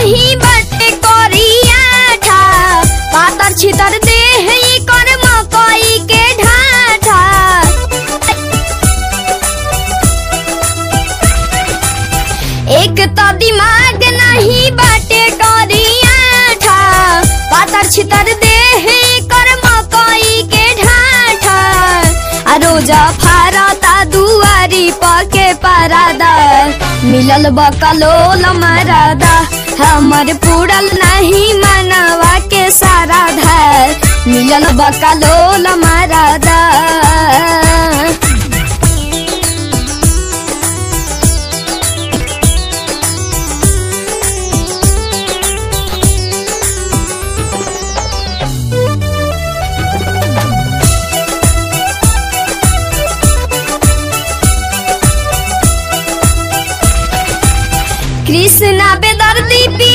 नहीं बटे करिया ठा पातर छितर देह कर मकई के ढाठा। एक तो दिमाग नहीं बटे करिया ठा पातर छितर देह कर मकई के ढाठा। रोजा फारता दुआरी पके परादा मिलल बकलोल मरादा हमर पूरल नहीं मनवा के सारा धार मिलल बकलोल मरादा। कृष्णा बेदर्दी